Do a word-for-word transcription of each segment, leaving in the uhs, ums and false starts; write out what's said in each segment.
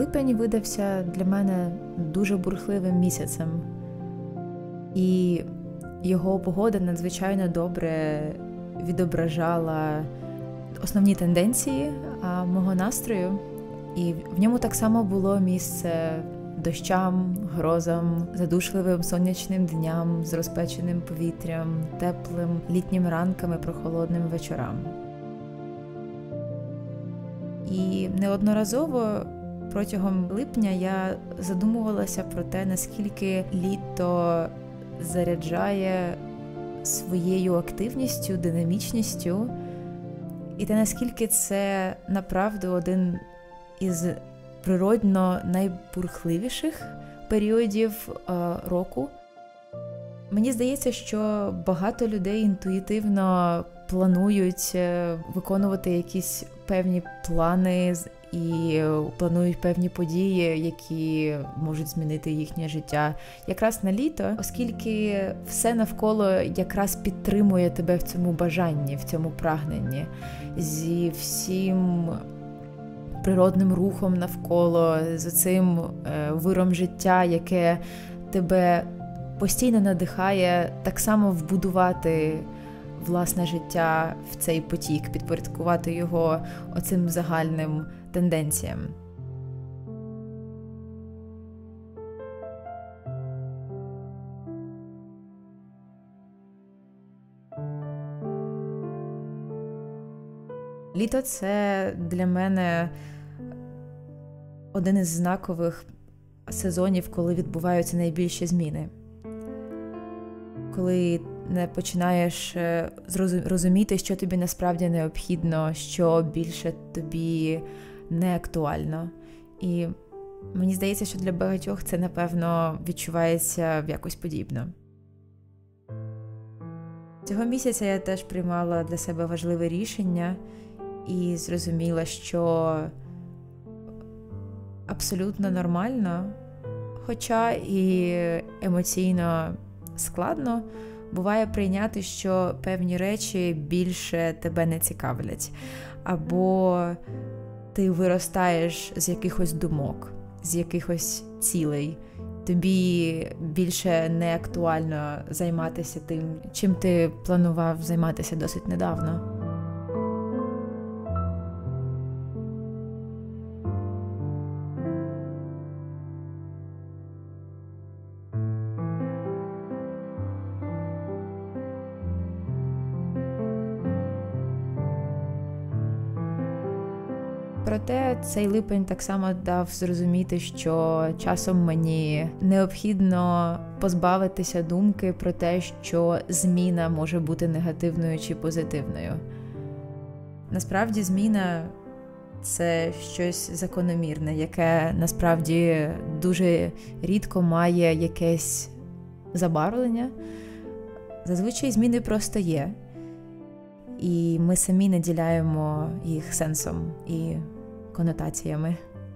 Липень видався для мене дуже бурхливим місяцем. І його погода надзвичайно добре відображала основні тенденції а, мого настрою. І в ньому так само було місце дощам, грозам, задушливим сонячним дням з розпеченим повітрям, теплим літнім ранками, прохолодним вечорам. І неодноразово протягом липня я задумувалася про те, наскільки літо заряджає своєю активністю, динамічністю, і те, наскільки це направду один із природно найбурхливіших періодів е, року. Мені здається, що багато людей інтуїтивно планують виконувати якісь певні плани і планують певні події, які можуть змінити їхнє життя якраз на літо, оскільки все навколо якраз підтримує тебе в цьому бажанні, в цьому прагненні. Зі всім природним рухом навколо, з цим виром життя, яке тебе постійно надихає так само вбудувати власне життя в цей потік, підпорядкувати його оцим загальним тенденціям. Літо – це для мене один із знакових сезонів, коли відбуваються найбільші зміни. Коли не починаєш розуміти, що тобі насправді необхідно, що більше тобі не актуально. І мені здається, що для багатьох це, напевно, відчувається якось подібно. Цього місяця я теж приймала для себе важливе рішення і зрозуміла, що абсолютно нормально, хоча і емоційно складно, буває прийняти, що певні речі більше тебе не цікавлять. Або ти виростаєш з якихось думок, з якихось цілей. Тобі більше не актуально займатися тим, чим ти планував займатися досить недавно. Проте цей липень так само дав зрозуміти, що часом мені необхідно позбавитися думки про те, що зміна може бути негативною чи позитивною. Насправді зміна – це щось закономірне, яке насправді дуже рідко має якесь забарвлення. Зазвичай зміни просто є. І ми самі наділяємо їх сенсом і конотаціями.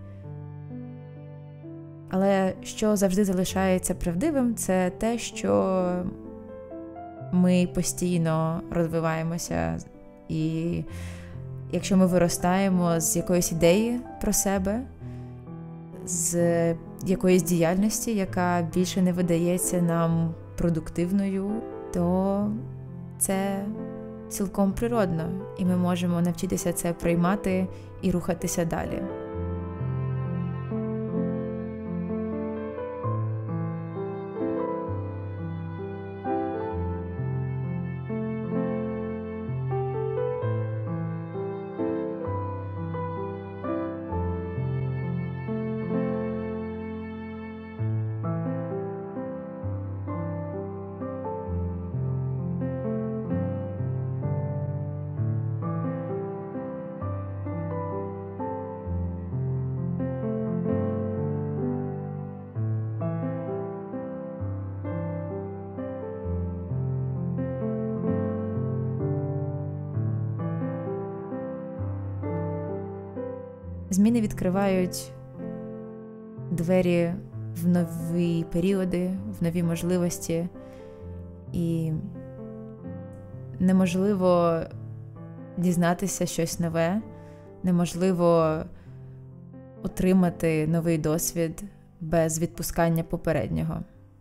Але що завжди залишається правдивим, це те, що ми постійно розвиваємося. І якщо ми виростаємо з якоїсь ідеї про себе, з якоїсь діяльності, яка більше не видається нам продуктивною, то це цілком природно, і ми можемо навчитися це приймати і рухатися далі. Зміни відкривають двері в нові періоди, в нові можливості. І неможливо дізнатися щось нове, неможливо отримати новий досвід без відпускання попереднього.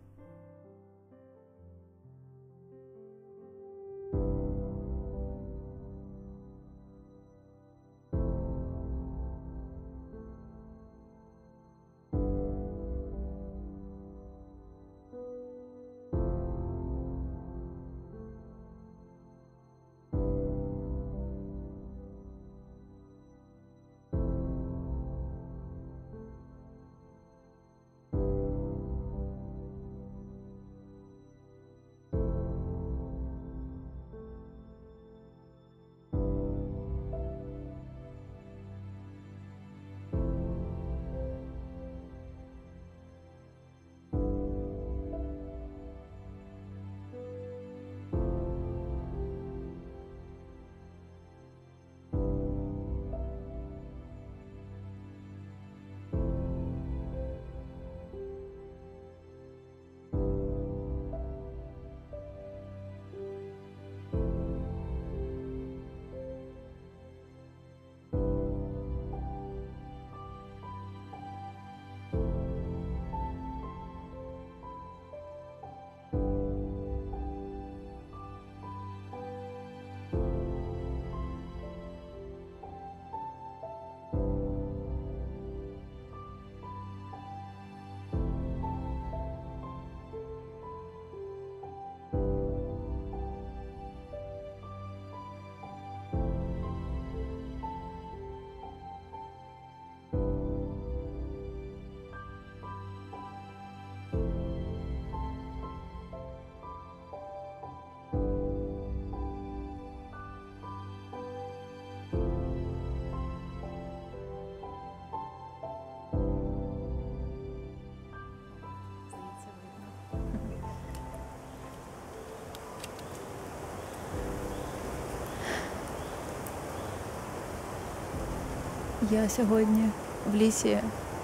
Я сьогодні в лісі,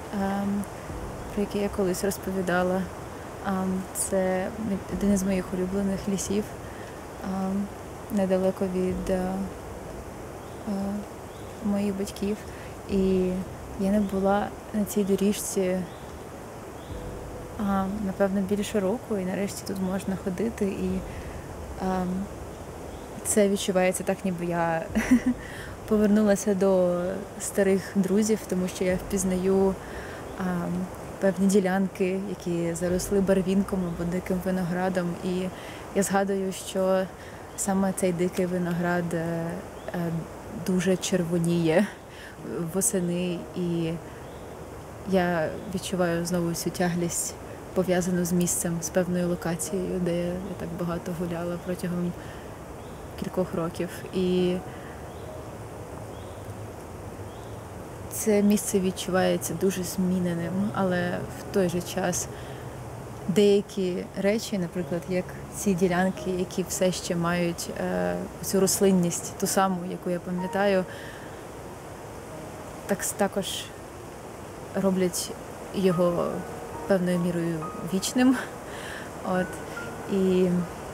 про який я колись розповідала. Це один із моїх улюблених лісів, недалеко від моїх батьків. І я не була на цій доріжці, напевно, більше року, і нарешті тут можна ходити. І це відчувається так, ніби я повернулася до старих друзів, тому що я впізнаю а, певні ділянки, які заросли барвінком або диким виноградом. І я згадую, що саме цей дикий виноград а, дуже червоніє восени. І я відчуваю знову цю тяглість, пов'язану з місцем, з певною локацією, де я так багато гуляла протягом кількох років. І це місце відчувається дуже зміненим, але в той же час деякі речі, наприклад, як ці ділянки, які все ще мають е, цю рослинність, ту саму, яку я пам'ятаю, так, також роблять його певною мірою вічним. От. І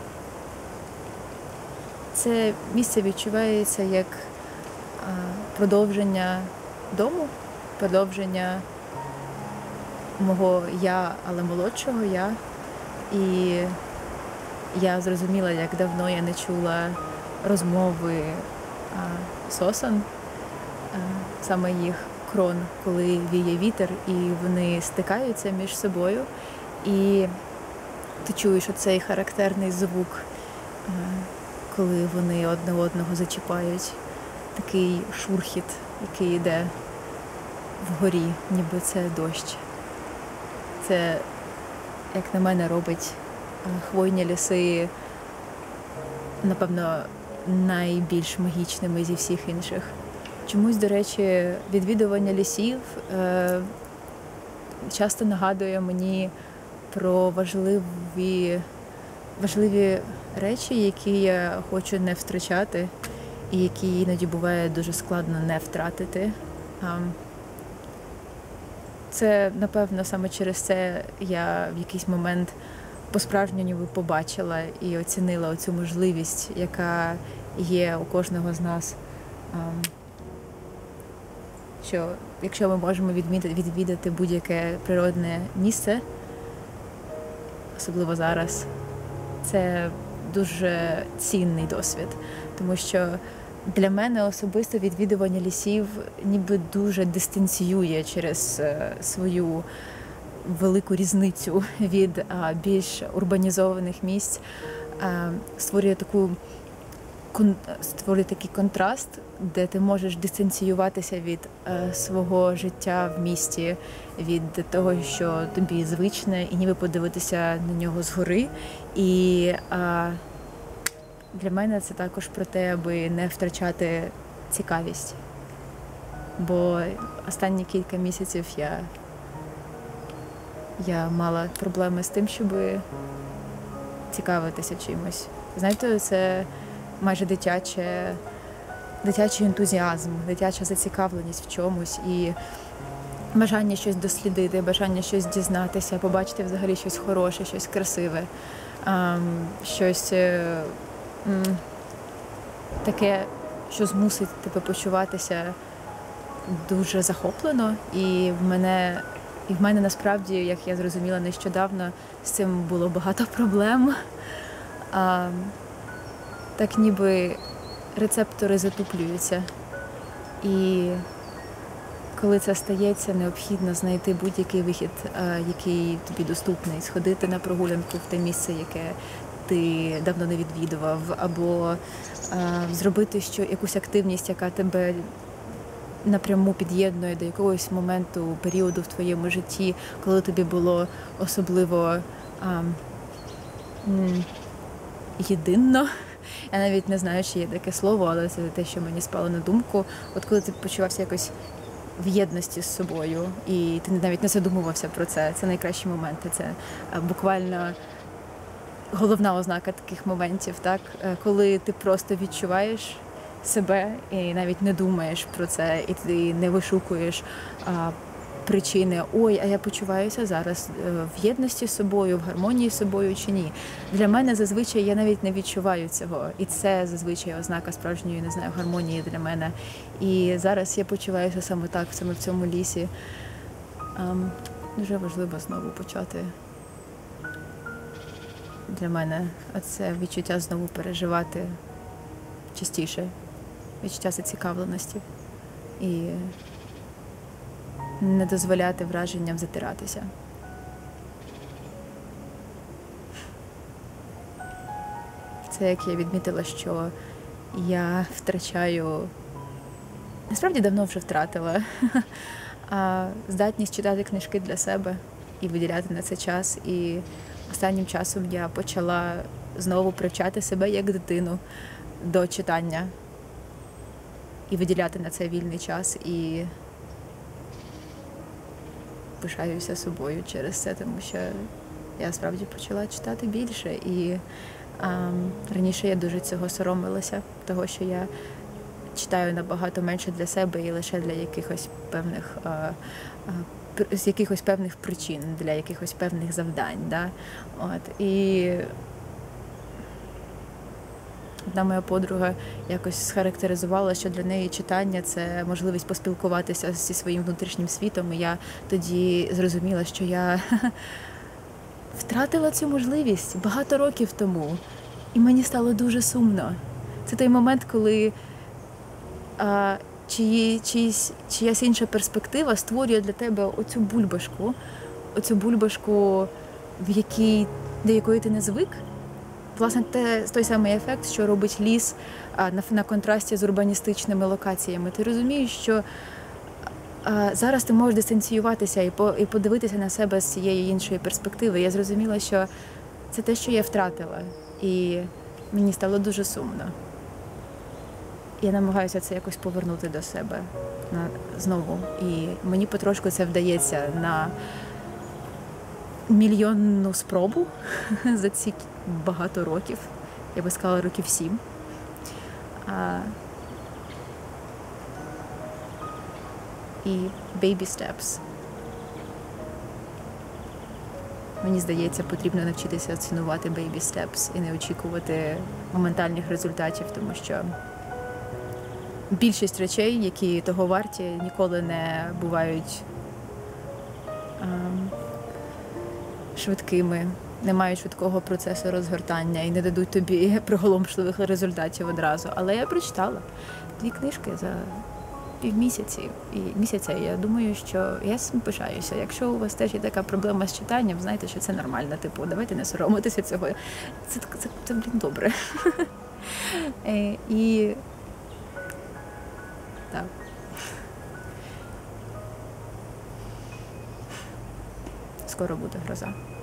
це місце відчувається як е, продовження дому, продовження мого я, але молодшого я. І я зрозуміла, як давно я не чула розмови а, сосен, а, саме їх крон, коли віє вітер, і вони стикаються між собою. І ти чуєш оцей характерний звук, а, коли вони одне одного зачіпають. Такий шурхіт, який йде вгорі, ніби це дощ. Це, як на мене, робить хвойні ліси, напевно, найбільш магічними зі всіх інших. Чомусь, до речі, відвідування лісів е, часто нагадує мені про важливі, важливі речі, які я хочу не втрачати, і які іноді буває дуже складно не втратити. Це, напевно, саме через це я в якийсь момент по-справжньому ніби побачила і оцінила оцю можливість, яка є у кожного з нас, що якщо ми можемо відмітити, відвідати будь-яке природне місце, особливо зараз, це дуже цінний досвід, тому що для мене особисто відвідування лісів ніби дуже дистанціює через свою велику різницю від а, більш урбанізованих місць, а, створює таку створює такий контраст, де ти можеш дистанціюватися від а, свого життя в місті, від того, що тобі звичне, і ніби подивитися на нього згори. І а, для мене це також про те, аби не втрачати цікавість. Бо останні кілька місяців я Я мала проблеми з тим, щоб цікавитися чимось. Знаєте, це майже дитяче, дитячий ентузіазм, дитяча зацікавленість в чомусь і бажання щось дослідити, бажання щось дізнатися, побачити взагалі щось хороше, щось красиве, щось таке, що змусить тебе почуватися дуже захоплено. І в мене І в мене насправді, як я зрозуміла нещодавно, з цим було багато проблем. А, так ніби рецептори затуплюються. І коли це стається, необхідно знайти будь-який вихід, а, який тобі доступний. Сходити на прогулянку в те місце, яке ти давно не відвідував, або а, зробити що, якусь активність, яка тебе напряму під'єднує до якогось моменту, періоду в твоєму житті, коли тобі було особливо а, м, єдинно. Я навіть не знаю, чи є таке слово, але це те, що мені спало на думку. От коли ти почувався якось в єдності з собою, і ти навіть не задумувався про це. Це найкращі моменти. Це а, буквально головна ознака таких моментів, так? Коли ти просто відчуваєш себе і навіть не думаєш про це, і ти не вишукуєш а, причини, ой, а я почуваюся зараз в єдності з собою, в гармонії з собою чи ні. Для мене зазвичай я навіть не відчуваю цього, і це зазвичай ознака справжньої, не знаю, гармонії для мене. І зараз я почуваюся саме так, саме в цьому лісі. А, дуже важливо знову почати для мене це відчуття знову переживати частіше, відчуття зацікавленості і не дозволяти враженням затиратися. Це як я відмітила, що я втрачаю, насправді давно вже втратила, а здатність читати книжки для себе і виділяти на це час. І останнім часом я почала знову привчати себе як дитину до читання і виділяти на це вільний час, і пишаюся собою через це, тому що я справді почала читати більше, і а, раніше я дуже цього соромилася, того, що я читаю набагато менше для себе і лише для якихось певних а, а, з якихось певних причин, для якихось певних завдань. Да? От. І одна моя подруга якось схарактеризувала, що для неї читання – це можливість поспілкуватися зі своїм внутрішнім світом. І я тоді зрозуміла, що я втратила цю можливість багато років тому. І мені стало дуже сумно. Це той момент, коли а, чиї, чиїсь, чиясь інша перспектива створює для тебе оцю бульбашку, оцю бульбашку, в якій, до якої ти не звик. Власне, те, той самий ефект, що робить ліс а, на, на контрасті з урбаністичними локаціями. Ти розумієш, що а, зараз ти можеш дистанціюватися і, по, і подивитися на себе з цієї іншої перспективи. Я зрозуміла, що це те, що я втратила. І мені стало дуже сумно. Я намагаюся це якось повернути до себе на, знову. І мені потрошку це вдається на мільйонну спробу за ці багато років. Я би сказала, років сім. А, і baby steps. Мені здається, потрібно навчитися цінувати baby steps і не очікувати моментальних результатів, тому що більшість речей, які того варті, ніколи не бувають ем, швидкими, не мають швидкого процесу розгортання і не дадуть тобі приголомшливих результатів одразу. Але я прочитала дві книжки за півмісяці і місяця. Я думаю, що я цим пишаюся. Якщо у вас теж є така проблема з читанням, знайте, що це нормально. Типу, давайте не соромитися цього. Це, це, це, це блін, добре. І так. Скоро буде гроза.